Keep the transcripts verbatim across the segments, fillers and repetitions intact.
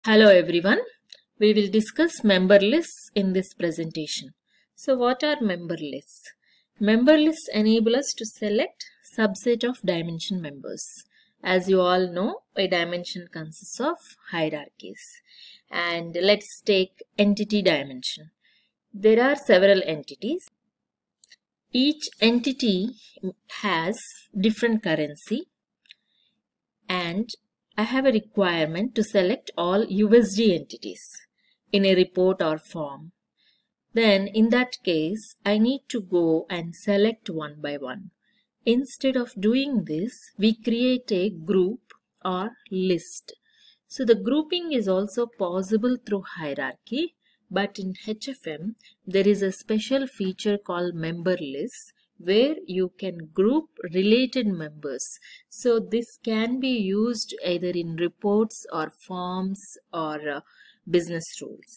Hello everyone. We will discuss member lists in this presentation. So what are member lists? Member lists enable us to select subset of dimension members. As you all know, a dimension consists of hierarchies. And let's take entity dimension. There are several entities. Each entity has different currency, and I have a requirement to select all U S D entities in a report or form. Then in that case, I need to go and select one by one. Instead of doing this, we create a group or list. So the grouping is also possible through hierarchy, but in H F M, there is a special feature called member lists, where you can group related members. So this can be used either in reports or forms or uh, business rules.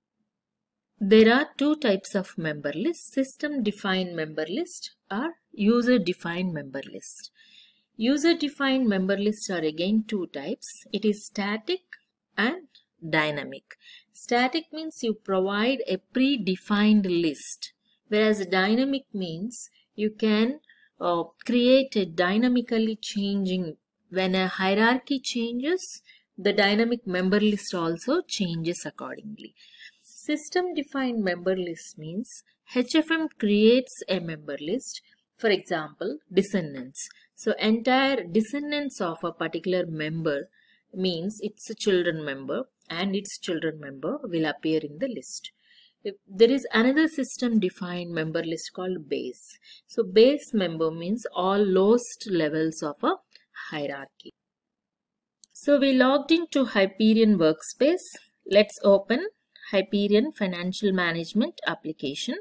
There are two types of member lists: system defined member list or user defined member list. User defined member lists are again two types. It is static and dynamic. Static means you provide a predefined list, whereas dynamic means you can uh, create a dynamically changing. When a hierarchy changes, the dynamic member list also changes accordingly. System defined member list means H F M creates a member list. For example, descendants. So entire descendants of a particular member means it's a children member, and its children member will appear in the list. If there is another system defined member list called base. So base member means all lowest levels of a hierarchy. So we logged into Hyperion Workspace. Let's open Hyperion Financial Management application.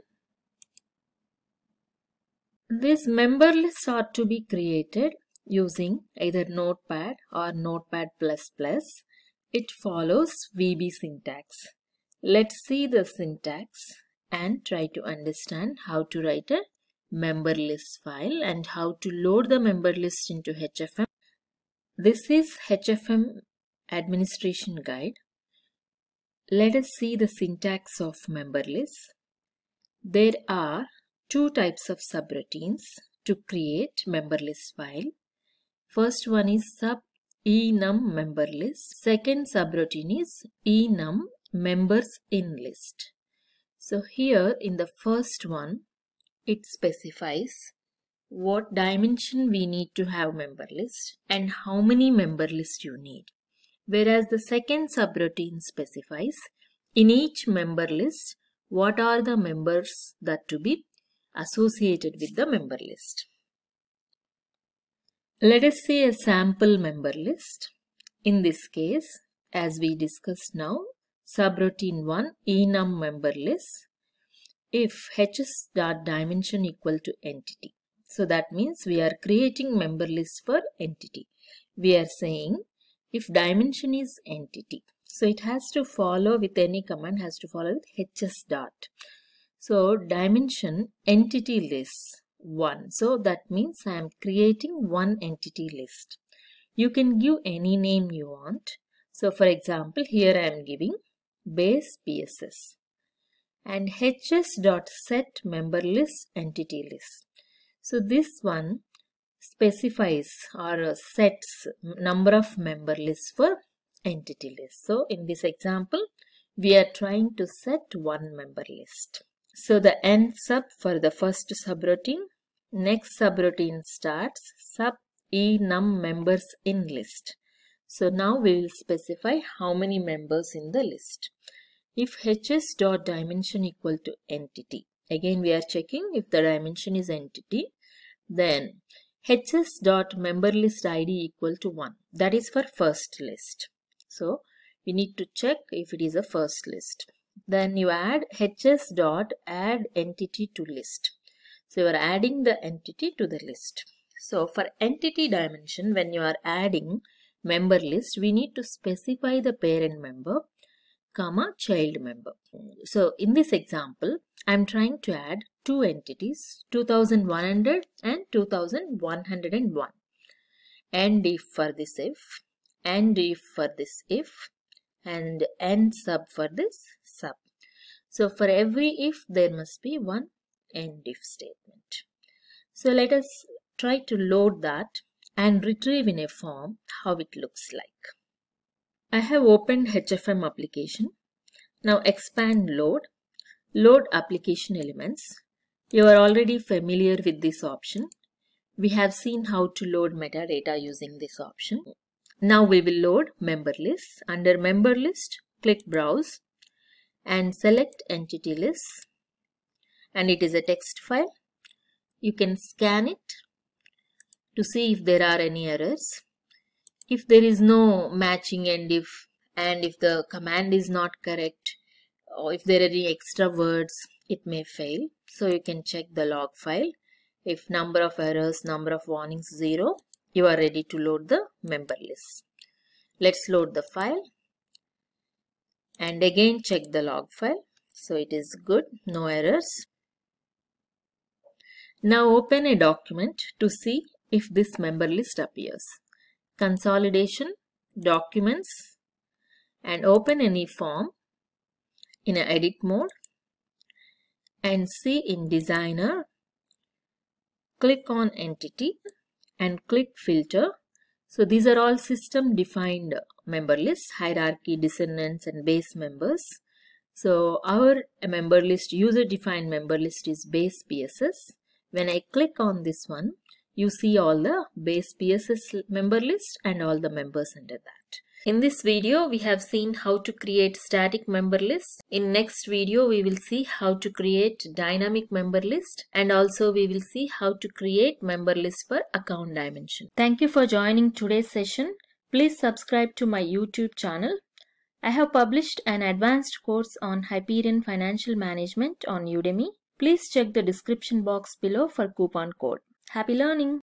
These member lists are to be created using either Notepad or Notepad plus plus. It follows V B syntax. Let's see the syntax and try to understand how to write a member list file and how to load the member list into H F M. This is H F M administration guide. Let us see the syntax of member lists. There are two types of subroutines to create member list file. First one is sub enum member list. Second subroutine is enum members in list. So here in the first one, it specifies what dimension we need to have member list and how many member list you need. Whereas the second subroutine specifies in each member list what are the members that to be associated with the member list. Let us see a sample member list. In this case, as we discussed now, subroutine one enum member list, if hs.dimension equal to entity. So that means we are creating member list for entity. We are saying if dimension is entity, so it has to follow with any command, has to follow with hs dot. So dimension entity list one. So that means I am creating one entity list. You can give any name you want. So for example, here I am giving base P S S and hs.set member list entity list. So this one specifies or sets number of member lists for entity list. So in this example, we are trying to set one member list. So the end sub for the first subroutine. Next subroutine starts sub enum members in list. So now we will specify how many members in the list. If hs.dimension equal to entity, again we are checking if the dimension is entity, then hs.memberList I D equal to one. That is for first list. So we need to check if it is a first list. Then you add hs.add entity to list. So you are adding the entity to the list. So for entity dimension, when you are adding member list, we need to specify the parent member, comma child member. So in this example, I am trying to add two entities, two thousand one hundred and two thousand one hundred one. And if for this if, and if for this if, and end sub for this sub. So for every if, there must be one end if statement. So let us try to load that and retrieve in a form how it looks like. I have opened H F M application. Now expand load, load application elements. You are already familiar with this option. We have seen how to load metadata using this option. Now we will load member list. Under member list, click browse and select entity list, and it is a text file. You can scan it to see if there are any errors. If there is no matching and if and if the command is not correct, or if there are any extra words, it may fail. So you can check the log file. If number of errors, number of warnings zero, you are ready to load the member list. Let's load the file and again check the log file. So it is good, no errors. Now open a document to see if this member list appears. Consolidation, documents, and open any form in an edit mode and see in designer, click on entity and click filter. So these are all system defined member lists, hierarchy, descendants and base members. So our member list, user defined member list is base P S S. When I click on this one, you see all the base P S S member list and all the members under that. In this video, we have seen how to create static member lists. In next video, we will see how to create dynamic member list, and also we will see how to create member list for account dimension. Thank you for joining today's session. Please subscribe to my YouTube channel. I have published an advanced course on Hyperion Financial Management on Udemy. Please check the description box below for coupon code. Happy learning!